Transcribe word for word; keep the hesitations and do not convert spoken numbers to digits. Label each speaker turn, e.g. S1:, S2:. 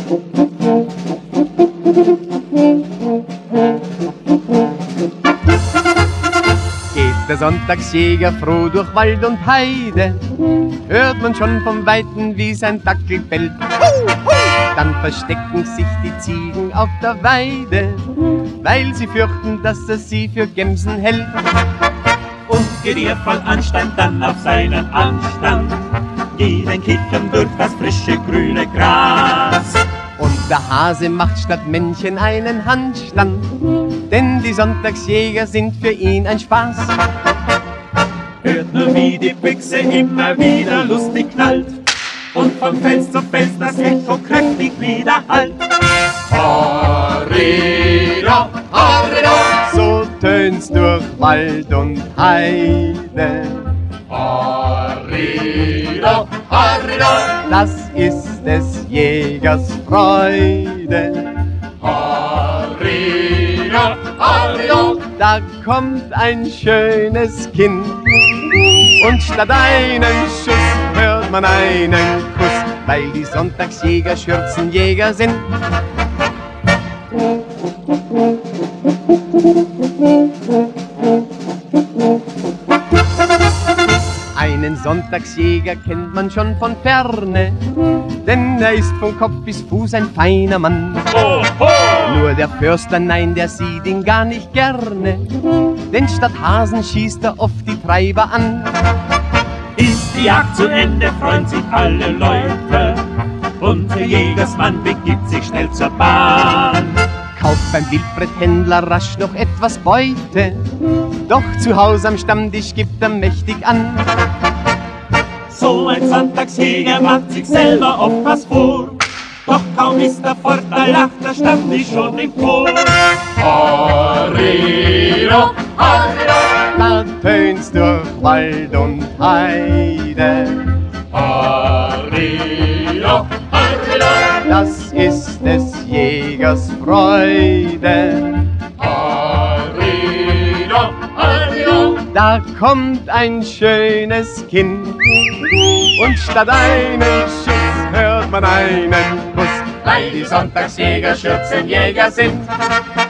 S1: Geht der Sonntagsjäger froh durch Wald und Heide, hört man schon vom Weiten, wie sein Dackel bellt. Dann verstecken sich die Ziegen auf der Weide, weil sie fürchten, dass er sie für Gemsen hält.
S2: Und geht ihr voll Anstand dann auf seinen Anstand, jeden Kichern durch das frische grüne Gras.
S1: Und der Hase macht statt Männchen einen Handstand, denn die Sonntagsjäger sind für ihn ein Spaß.
S2: Hört nur, wie die Büchse immer wieder lustig knallt und von Fels zu Fels das Echo kräftig widerhallt.
S1: Horrido, horrido, so tönt's durch Wald und Heide. Horrido, horrido, das ist des Jägers Freude. Horrido, horrido, da kommt ein schönes Kind und statt einen Schuss hört man einen Kuss, weil die Sonntagsjäger Schürzenjäger sind. Einen Sonntagsjäger kennt man schon von ferne, denn er ist von Kopf bis Fuß ein feiner Mann.
S2: Oh, oh.
S1: Nur der Förster, nein, der sieht ihn gar nicht gerne, denn statt Hasen schießt er oft die Treiber an.
S2: Ist die Jagd zu Ende, freuen sich alle Leute und der Jägersmann begibt sich schnell zur Bahn.
S1: Kauft beim Wildbretthändler rasch noch etwas Beute, doch zu Haus am Stammtisch gibt er mächtig an.
S2: So ein Sonntagsjäger macht sich selber oft was vor, doch kaum ist er fort, da lacht der Stammtisch schon im Chor.
S1: Horrido, horrido, da tönt's durch Wald und Heide. Horrido, horrido, das ist des Jägers Freude. Horrido, horrido, da kommt ein schönes Kind und statt einen Schuss hört man einen Kuss, weil die Sonntagsjäger Schürzenjäger sind.